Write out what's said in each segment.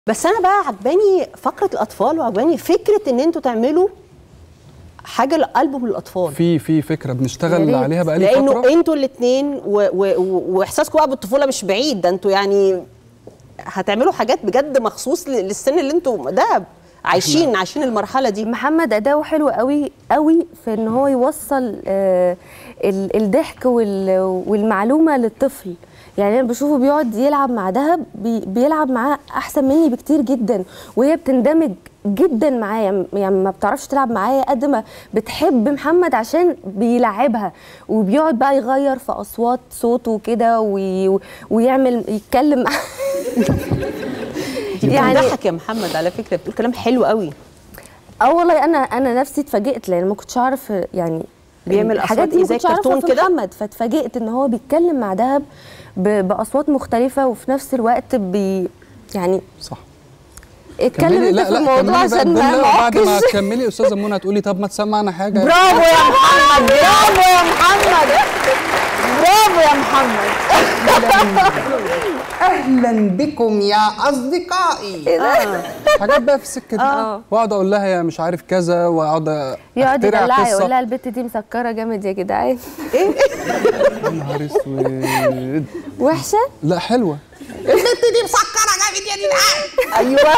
بس انا بقى عجباني فقره الاطفال وعجباني فكره ان انتوا تعملوا حاجه لالبوم للاطفال. في فكره بنشتغل عليها بقالي فتره، لانه انتوا الاثنين واحساسكم بقى بالطفوله مش بعيد، ده انتوا يعني هتعملوا حاجات بجد مخصوص للسن اللي انتوا ده عايشين المرحله دي. محمد اداؤه حلو قوي قوي في ان هو يوصل الضحك والمعلومه للطفل. يعني انا بشوفه بيقعد يلعب مع دهب، بيلعب معاه احسن مني بكتير جدا، وهي بتندمج جدا معايا، يعني ما بتعرفش تلعب معايا قد ما بتحب محمد عشان بيلعبها، وبيقعد بقى يغير في اصوات صوته كده ويعمل يتكلم يعني ضحك يا محمد على فكره، بتقول كلام حلو قوي. والله انا نفسي اتفاجئت، لان ما كنتش اعرف يعني بيعمل اصوات دي زي الكرتون كده محمد، فاتفاجئت ان هو بيتكلم مع دهب باصوات مختلفه، وفي نفس الوقت يعني صح. اتكلم انت في الموضوع عشان ما بعد ما تكملي استاذه منى هتقولي طب ما تسمعنا حاجه. برافو يا محمد، برافو يا محمد، برافو يا محمد. اهلا بكم يا اصدقائي. حاجات بقى في السكه دي، واقعد اقول لها يا مش عارف كذا، واقعد يقعد يدلعها يقول لها البت دي مسكره جامد يا جدعان. ايه يا نهار اسود. وحشه؟ لا حلوه. البت دي مسكره جامد يا جدعان. ايوه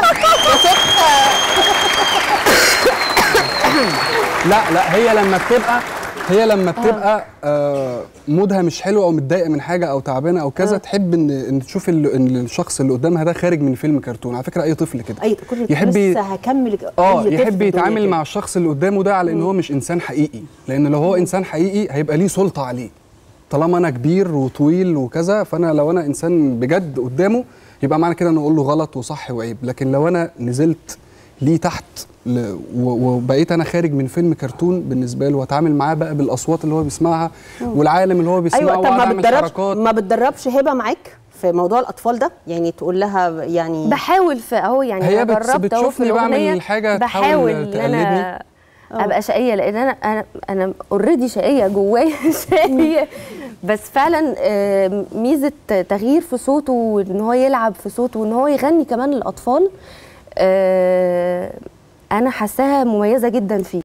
لا هي لما بتبقى مودها مش حلو او متضايقه من حاجه او تعبانه او كذا، تحب ان تشوف ان الشخص اللي قدامها ده خارج من فيلم كرتون. على فكره اي طفل كده يحب هكمل يحب يتعامل مع الشخص اللي قدامه ده على ان هو مش انسان حقيقي، لان لو هو انسان حقيقي هيبقى ليه سلطه عليه. طالما انا كبير وطويل وكذا، فانا لو انا انسان بجد قدامه يبقى معنى كده ان اقول له غلط وصح وعيب. لكن لو انا نزلت ليه تحت وبقيت انا خارج من فيلم كرتون بالنسبه له، واتعامل معاه بقى بالاصوات اللي هو بيسمعها والعالم اللي هو بيسمعه. ايوه طب ما بتدربش هبه معاك في موضوع الاطفال ده؟ يعني تقول لها يعني بحاول في اهو، يعني هي بتشوفني بعمل حاجه بحاول ان انا ابقى شقيه، لان انا اوريدي شقيه جوايا شقيه، بس فعلا ميزه تغيير في صوته وان هو يلعب في صوته وان هو يغني كمان للاطفال، انا حاساها مميزه جدا فيه.